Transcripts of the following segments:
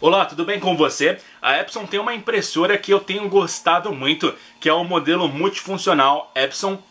Olá, tudo bem com você? A Epson tem uma impressora que eu tenho gostado muito, que é o modelo multifuncional Epson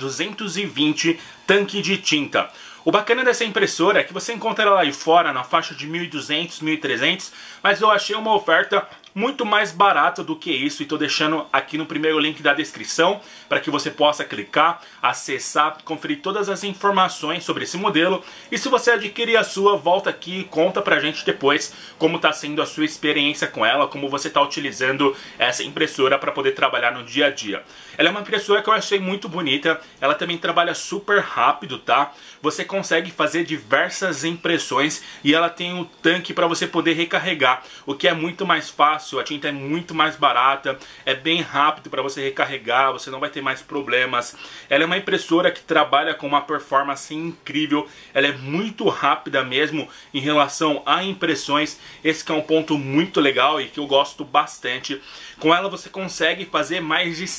L220 tanque de tinta. O bacana dessa impressora é que você encontra ela aí fora na faixa de 1.200, 1.300, mas eu achei uma oferta muito mais barata do que isso e estou deixando aqui no primeiro link da descrição para que você possa clicar, acessar, conferir todas as informações sobre esse modelo. E se você adquirir a sua, volta aqui e conta pra gente depois como está sendo a sua experiência com ela, como você está utilizando essa impressora para poder trabalhar no dia a dia. Ela é uma impressora que eu achei muito bonita, ela também trabalha super rápido, tá? Você consegue fazer diversas impressões e ela tem um tanque para você poder recarregar, o que é muito mais fácil, a tinta é muito mais barata, é bem rápido para você recarregar, você não vai ter mais problemas. Ela é uma impressora que trabalha com uma performance incrível, ela é muito rápida mesmo em relação a impressões, esse que é um ponto muito legal e que eu gosto bastante. Com ela você consegue fazer mais de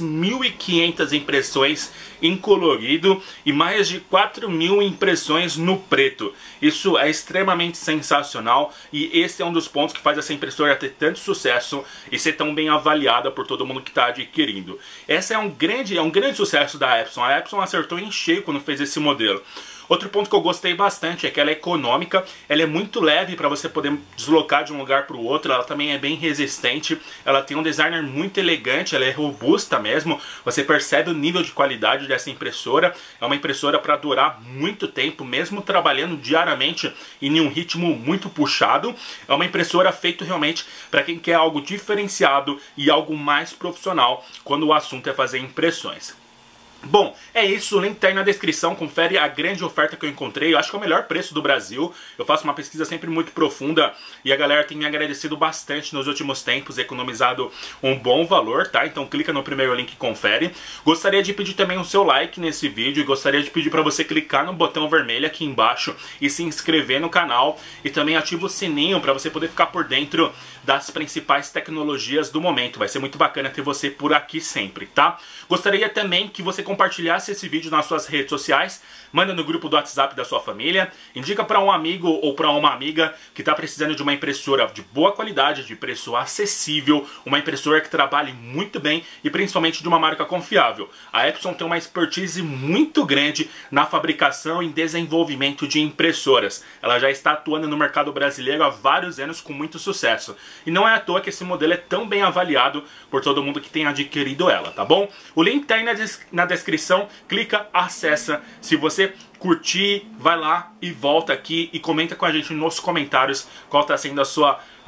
6.500 impressões em colorido e mais de 4.000 impressões no preto. Isso é extremamente sensacional e esse é um dos pontos que faz essa impressora ter tanto sucesso e ser tão bem avaliada por todo mundo que está adquirindo. Esse é um grande sucesso da Epson. A Epson acertou em cheio quando fez esse modelo. Outro ponto que eu gostei bastante é que ela é econômica, ela é muito leve para você poder deslocar de um lugar para o outro, ela também é bem resistente, ela tem um designer muito elegante, ela é robusta mesmo, você percebe o nível de qualidade dessa impressora, é uma impressora para durar muito tempo, mesmo trabalhando diariamente em um ritmo muito puxado, é uma impressora feita realmente para quem quer algo diferenciado e algo mais profissional quando o assunto é fazer impressões. Bom, é isso, o link tá aí na descrição, confere a grande oferta que eu encontrei, eu acho que é o melhor preço do Brasil, eu faço uma pesquisa sempre muito profunda e a galera tem me agradecido bastante nos últimos tempos, economizado um bom valor, tá? Então clica no primeiro link e confere. Gostaria de pedir também o seu like nesse vídeo e gostaria de pedir para você clicar no botão vermelho aqui embaixo e se inscrever no canal e também ativa o sininho para você poder ficar por dentro das principais tecnologias do momento, vai ser muito bacana ter você por aqui sempre, tá? Gostaria também que você compartilhasse esse vídeo nas suas redes sociais, manda no grupo do WhatsApp da sua família, indica para um amigo ou para uma amiga que está precisando de uma impressora de boa qualidade, de preço acessível, uma impressora que trabalhe muito bem e principalmente de uma marca confiável. A Epson tem uma expertise muito grande na fabricação e desenvolvimento de impressoras. Ela já está atuando no mercado brasileiro há vários anos com muito sucesso. E não é à toa que esse modelo é tão bem avaliado por todo mundo que tem adquirido ela, tá bom? O link está aí na descrição, clica, acessa. Se você curtir, vai lá e volta aqui e comenta com a gente nos comentários qual está sendo a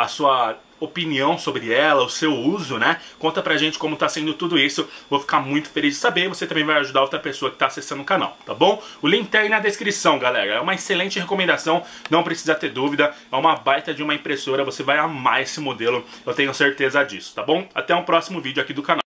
sua opinião sobre ela, o seu uso, né? Conta pra gente como tá sendo tudo isso, vou ficar muito feliz de saber, você também vai ajudar outra pessoa que tá acessando o canal, tá bom? O link tá aí na descrição, galera, é uma excelente recomendação, não precisa ter dúvida, é uma baita de uma impressora, você vai amar esse modelo, eu tenho certeza disso, tá bom? Até um próximo vídeo aqui do canal.